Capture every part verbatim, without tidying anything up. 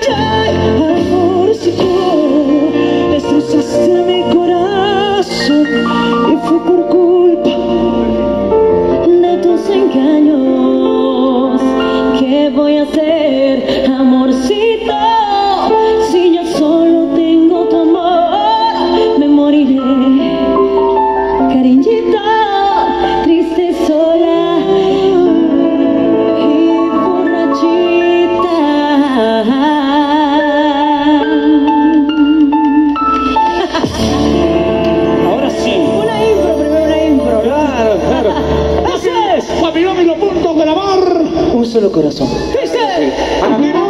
ay, amorcito, destrozaste mi corazón y fue por culpa de tus engaños. ¿Qué voy a hacer, amorcito? Si yo solo tengo tu amor, me moriré, cariñito, triste, sola y borrachita. Ahora sí. Una impro, primero una impro. Claro, claro. Así es, papilón y los puntos del amor. Un solo corazón. ¿Viste? Amor.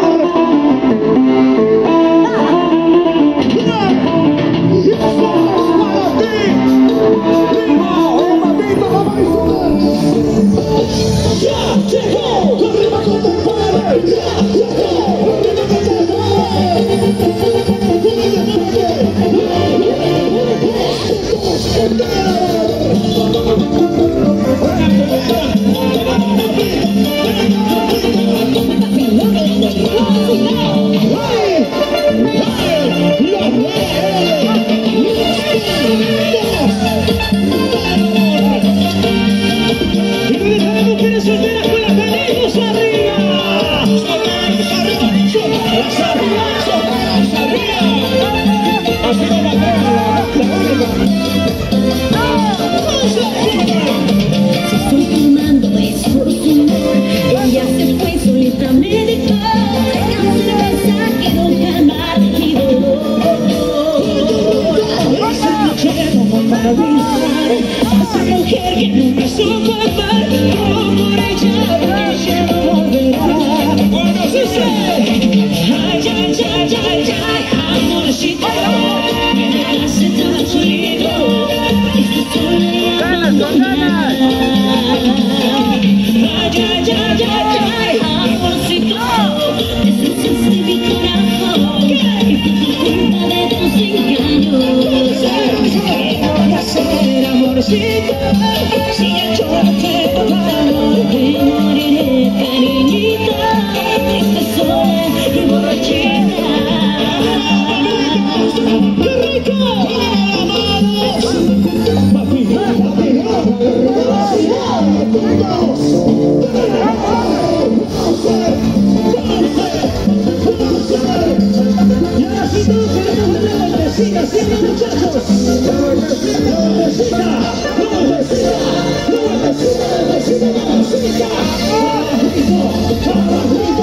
Esa mujer que nunca supo amar, como por ella ella no volverá. Bueno, sí sé. Ay, ay, ay, ay, ay, amorcito, me dejaste tan solito. ¡Ganas, con ganas! Ay, ay, ay, ay, ay, amorcito, destrozaste mi corazón y fue por culpa de tus engaños. Ser amorcito, si yo no te amor, me moriré, cariñita, triste, sola y borrachita. ¡Qué rico! Y ahora sí todos queremos ver la vueltecita, ¿sí, muchachos? La vueltecita, la vueltecita, la vueltecita, la vueltecita, la vueltecita, la vueltecita. Abajito, abajito,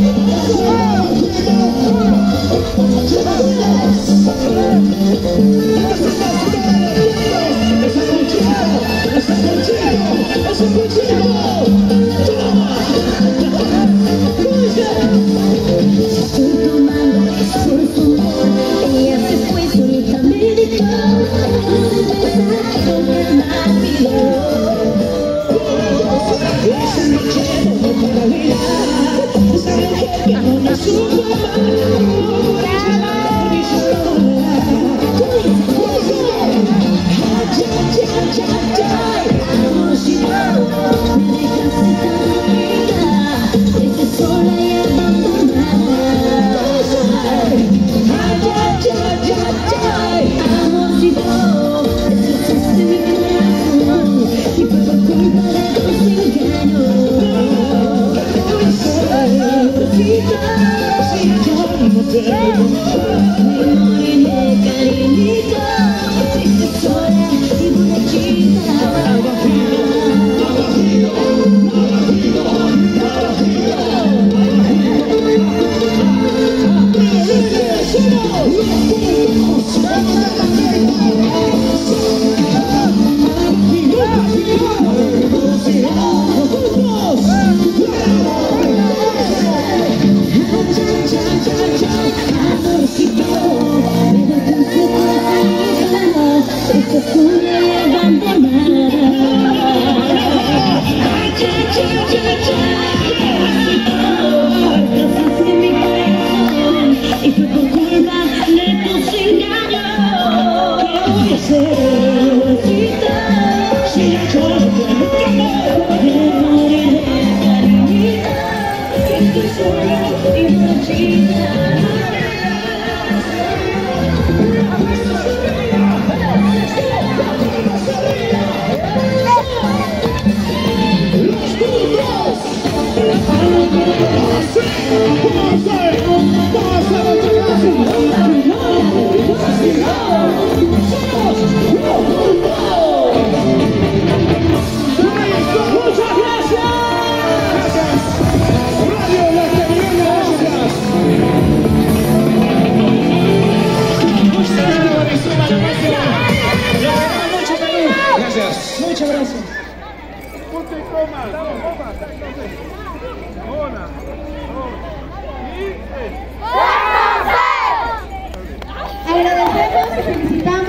¡ese cuchillo! ¡Ese cuchillo! ¡Ese cuchillo! ¡Toma! Estoy tomando es por tu amor. Ella se fue solita, me dejó. No me olvidó. Esa noche no me puedo olvidar. Esa mujer que no me supo amar. Ni supo volar. Amorcito, me dejaste tan dolida, triste, sola y abandonada. Ay, ay, ay, ay, amorcito, destrozaste mi corazón y fue por culpa de tus engaños. Amorcito, si yo no te amo, me moriré, cariñito, triste, sola y borrachita. Amorcito. Muchas gracias. Agradecemos y felicitamos